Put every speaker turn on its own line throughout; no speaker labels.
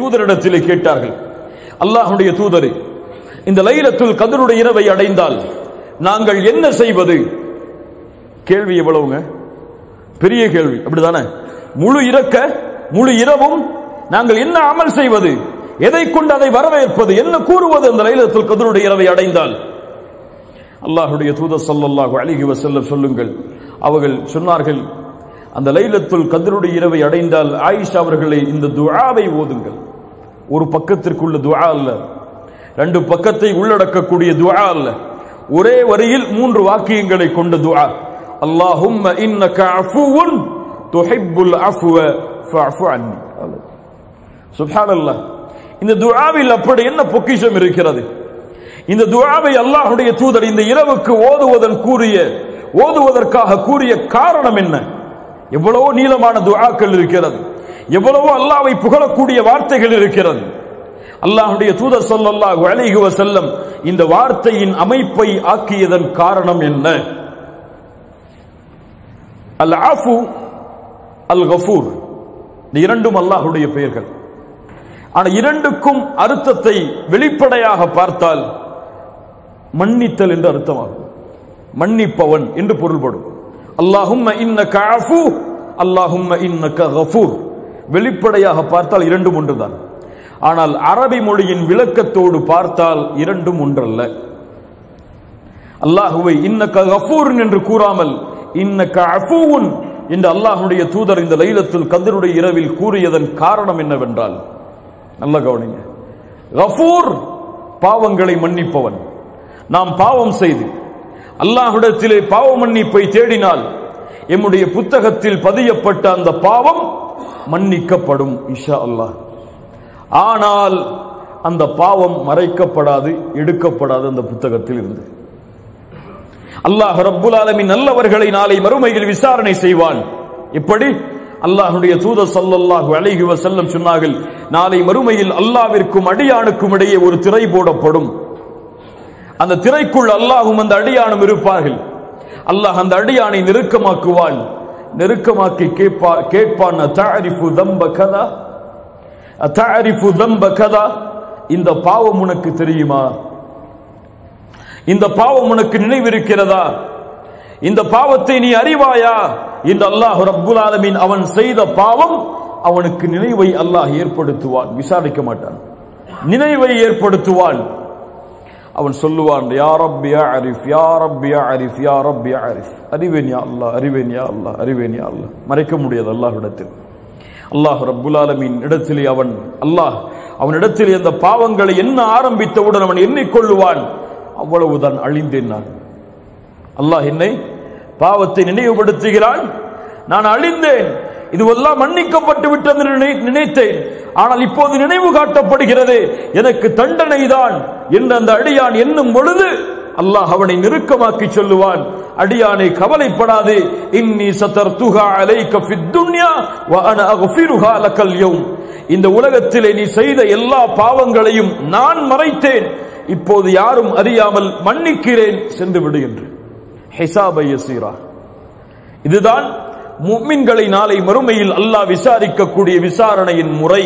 தூதரிடத்திலே கேட்டார்கள், அல்லாஹ்வுடைய தூதரே, இந்த லைலத்துல் கத்ருடைய இரவை அடைந்தால் நாங்கள் என்ன செய்வது? கேள்வி எவ்வளவுங்க, பெரிய கேள்வி, அப்படிதானே? முழு இரவும் நாங்கள் என்ன அமல் செய்வது, எதை கொண்டு அதை வரவேற்பது, என்ன கூறுவது அந்த லைலத்துல் கத்ருடைய இரவை அடைந்தால்? அல்லாஹ்வுடைய தூதர் ஸல்லல்லாஹு அலைஹி வஸல்லம் சொல்லுங்கள், அவர்கள் சொன்னார்கள், அந்த லைலத்துல் கத்ருடைய இரவை அடைந்தால் ஆயிஷா அவர்களை இந்த துஆவை ஓதுங்கள். ஒரு பக்கத்திற்குள்ள துஆ அல்ல, ரெண்டு பக்கத்தை உள்ளடக்கக்கூடிய துஆ அல்ல, ஒரே வரியில் 3 வாக்கியங்களை கொண்ட துஆ. அல்லாஹும்ம இன்னக அஃபுவுன் துஹிப்புல் அஃப்வ ஃபஅஃபு அன்னி. சுப்ஹானல்லாஹ். இந்த துஆவில் அப்படி என்ன பொக்கிஷம் இருக்கிறது? இந்த துஆவை அல்லாஹ்வுடைய தூதர் இந்த இரவுக்கு ஓதுவதற்காக கூறிய காரணம் என்ன? எவ்வளவோ நீளமான துஆக்கள் இருக்கிறது, எவ்வளவோ அல்லாஹ்வை புகழக்கூடிய வார்த்தைகள் இருக்கிறது. அல்லாஹ்வுடைய தூதர் ஸல்லல்லாஹு அலைஹி வஸல்லம் இந்த வார்த்தையின் அமைப்பை ஆக்கியதன் காரணம் என்ன? அல் ஆஃபு அல் கஃபூர், இந்த இரண்டும் அல்லாஹ்வுடைய பெயர்கள். ஆனால் இரண்டுக்கும் அர்த்தத்தை வெளிப்படையாக பார்த்தால் மன்னித்தல் என்று அர்த்தமாகும், மன்னிப்பவன் என்று பொருள்படும். அல்லாஹும்ம இன்னக அஃபு, அல்லாஹும்ம இன்னக கஃபூர். வெளிப்படையாக பார்த்தால் இரண்டும் ஒன்றுதான். ஆனால் அரபி மொழியின் விளக்கத்தோடு பார்த்தால் இரண்டும் ஒன்றல்ல. அல்லாஹுவை இன்னக கஃபூர் என்று கூறாமல் இன்னக அஃபூன் என்று அல்லாஹ்வுடைய தூதர் இந்த லைலத்துல் கத்ருடைய இரவில் கூறியதன் காரணம் என்னவென்றால், நல்ல கவனிங்க, கஃபூர் பாவங்களை மன்னிப்பவன். நாம் பாவம் செய்து அல்லாஹ்விடத்திலே பாவ மன்னிப்பை தேடினால் எம்முடைய புத்தகத்தில் பதியப்பட்ட அந்த பாவம் மன்னிக்கப்படும் இன்ஷா அல்லாஹ். ஆனால் அந்த பாவம் மறைக்கப்படாது, எடுக்கப்படாது அந்த புத்தகத்தில் இருந்து. அல்லாஹ் ரப்புல் ஆலமீன் நல்லவர்களை நாளை மறுமையில் விசாரணை செய்வான். இப்படி அல்லாஹ்வுடைய தூதர் ஸல்லல்லாஹு அலைஹி வஸல்லம் சொன்னார்கள், நாளை மறுமையில் அல்லாஹ்விற்கும் அடியானுக்கும் இடையே ஒரு திரை போடப்படும். அந்த திரைக்குள் அல்லாஹும் அந்த அடியானும் இருப்பார்கள். அல்லாஹ் அந்த அடியானை நெருக்கமாக்குவான். நெருக்கமாக்கி கேட்பான், தஅரிஃபு தம்ப கதா, தஅரிஃபு தம்ப கதா, இந்த பாவம் உனக்கு தெரியுமா? இந்த பாவம் உனக்கு நினைவிருக்கிறதா? இந்த பாவத்தை நீ அறிவாயா என்று அல்லாஹ் ரப்புல் ஆலமீன் அவன் செய்த பாவம் அவனுக்கு நினைவை அல்லாஹ் ஏற்படுத்துவான். விசாரிக்க மாட்டான், நினைவை ஏற்படுத்துவான். அவன் சொல்லுவான், யா ரப்பி யா அரிஃப், யா ரப்பி யா அரிஃப், யா ரப்பி யா அரிஃப். அறிவேன் யா அல்லாஹ், அறிவேன் யா அல்லாஹ், அறிவேன் யா அல்லாஹ். மறைக்க முடியாது அல்லாஹ்விடத்தில். அல்லாஹ் ரப்புல் ஆலமீன் இடத்திலே அவனிடத்திலே அந்த பாவங்களை என்ன ஆரம்பித்தவுடன் அவன் எண்ணிக்கொள்ளுவான், அவ்வளவுதான், அழிந்தேன் நான். அல்லாஹ் என்னை பாவத்தை நினைவுபடுத்துகிறான், நான் அழிந்தேன், இதுவெல்லாம் மன்னிக்கப்பட்டு விட்டது நினைத்தேன், ஆனால் இப்போது நினைவு காட்டப்படுகிறது, எனக்கு தண்டனை தான் என்று அந்த அடியான் எண்ணும் பொழுது அல்லாஹ் அவனை நெருக்கமாக்கி சொல்லுவான், அடியானை கவலைப்படாதே, இன்னி சதர்துஹா அலைக ஃபித் துன்யா வ அனா அக்ஃபிருஹா லக்கல் யௌம். இந்த உலகத்திலே நீ செய்த எல்லா பாவங்களையும் நான் மறைத்தேன், இப்போது யாரும் அறியாமல் மன்னிக்கிறேன், சென்று விடு என்று. ஹிசாபை யஸீரா. இதுதான் முஃமின்களை நாளை மறுமையில் அல்லாஹ் விசாரிக்கக்கூடிய விசாரணையின் முறை.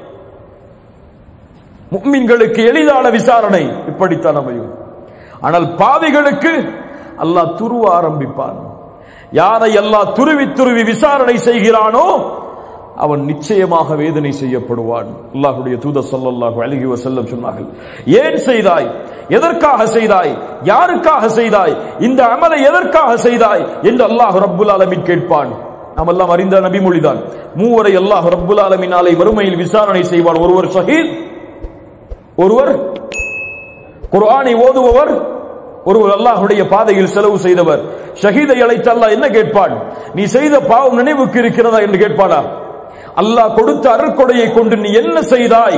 முஃமின்களுக்கு எளிதான விசாரணை இப்படித்தான் அமையும். ஆனால் பாவிகளுக்கு அல்லாஹ் துருவ ஆரம்பிப்பான். யாரை அல்லாஹ் துருவி விசாரணை செய்கிறானோ அவன் நிச்சயமாக வேதனை செய்யப்படுவான். அல்லாஹ்வுடைய தூதர் ஸல்லல்லாஹு அலைஹி வஸல்லம் சொன்னார்கள், ஏன் செய்தாய், எதற்காக செய்தாய், யாருக்காக செய்தாய், இந்த அமலை எதற்காக செய்தாய் என்று அல்லாஹ் ரப்புல் ஆலமீன் கேட்பான். நாம் எல்லாம் அறிந்த நபிமொழிதான், மூவரை அல்லாஹ் ரப்புல் ஆலமீன் நாளை மறுமையில் விசாரணை செய்வான். ஒருவர் ஷஹீத், ஒருவர் குர்ஆனை ஓதுபவர், ஒருவர் அல்லாஹ்வுடைய பாதையில் செலவு செய்தவர். ஷஹீதை அழைத்து அல்லாஹ் என்ன கேட்பான், நீ செய்த பாவம் நினைவுக்கு இருக்கிறதா என்று கேட்பானா? அல்லாஹ் கொடுத்த அருட்கொடையை கொண்டு நீ என்ன செய்தாய்?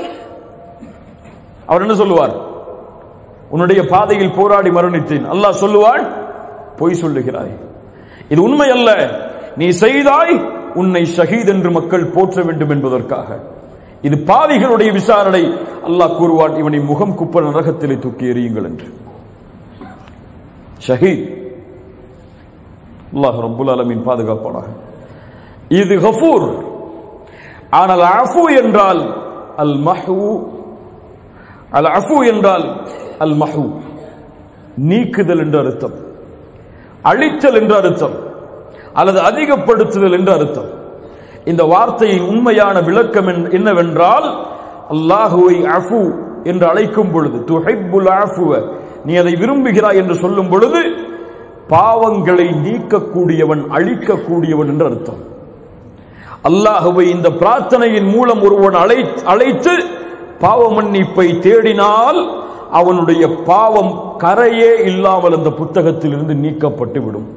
அவர் என்ன சொல்லுவார்? உன்னுடைய பாதையில் போராடி மரணித்தேன். அல்லாஹ் சொல்லுவான், பொய் சொல்லுகிறாய், இது உண்மை அல்ல, நீ செய்தாய், உன்னை ஷஹீத் என்று மக்கள் போற்ற வேண்டும் என்பதற்காக. இது பாவிகளுடைய விசாரணை. அல்லாஹ் கூறுவான், இவனை முகம் குப்ப நரகத்திலே தூக்கி எறியுங்கள் என்று. ஷஹீத். அல்லாஹ் ரப்புல் ஆலமீன் பாதுகாப்பானாக. இது கஃபூர். ஆனால் அஃபு என்றால் அல் மஹூ. அல் அஃபு என்றால் அல் மஹூ நீக்குதல் என்று அர்த்தம், அழித்தல் என்று அர்த்தம், அல்லது அதிகப்படுத்துதல் என்று அர்த்தம். இந்த வார்த்தையின் உண்மையான விளக்கம் என்னவென்றால், அல்லாஹுவை அஃபு என்று அழைக்கும் பொழுது, துஹிப்புல் அஃப்வ, நீ அதை விரும்புகிறாய் என்று சொல்லும் பொழுது பாவங்களை நீக்கக்கூடியவன், அழிக்கக்கூடியவன் என்று அர்த்தம். அல்லாஹுவை இந்த பிரார்த்தனையின் மூலம் ஒருவன் அழைத்து பாவ மன்னிப்பை தேடினால் அவனுடைய பாவம் கரையே இல்லாமல் அந்த புத்தகத்தில் இருந்து நீக்கப்பட்டு விடும்.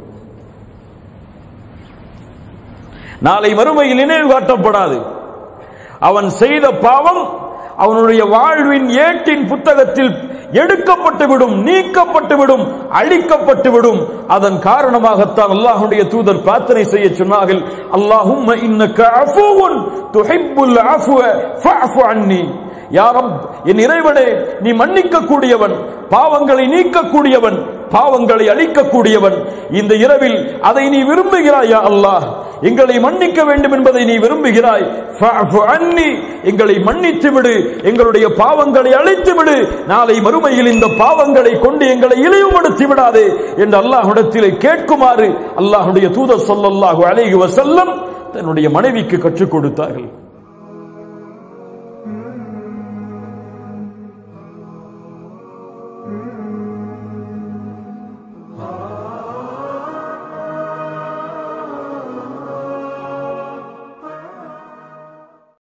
நாளை மறுமையில் நினைவு காட்டப்படாது. அவன் செய்த பாவம் அவனுடைய வாழ்வின் ஏட்டின் புத்தகத்தில் எடுக்கப்பட்டுவிடும், நீக்கப்பட்டுவிடும், அழிக்கப்பட்டுவிடும். அதன் காரணமாகத்தான் அல்லாஹ்வுடைய தூதர் பிரார்த்தனை செய்ய சொன்னார்கள், அல்லாஹும்ம இன்னக அஃபூவுன் துஹிப்புல் அஃப்வ ஃபஅஃபு அன்னி. யா ரப், என் இறைவனே, நீ மன்னிக்க கூடியவன், பாவங்களை நீக்கக்கூடியவன், பாவங்களை அழிக்கக்கூடியவன். இந்த இரவில் அதை நீ விரும்புகிறாய். யா அல்லாஹ், எங்களை மன்னிக்க வேண்டும் என்பதை நீ விரும்புகிறாய். ஃபஅஃபு அன்னி, எங்களை மன்னித்து விடு, எங்களுடைய பாவங்களை அழித்து விடு. நாளை மறுமையில் இந்த பாவங்களை கொண்டு எங்களை இழிவுபடுத்தி விடாதே என்று அல்லாஹ்விடத்திலே கேட்குமாறு அல்லாஹ்வுடைய தூதர் ஸல்லல்லாஹு அலைஹி வஸல்லம் தன்னுடைய மனைவிக்கு கற்றுக் கொடுத்தார்கள்.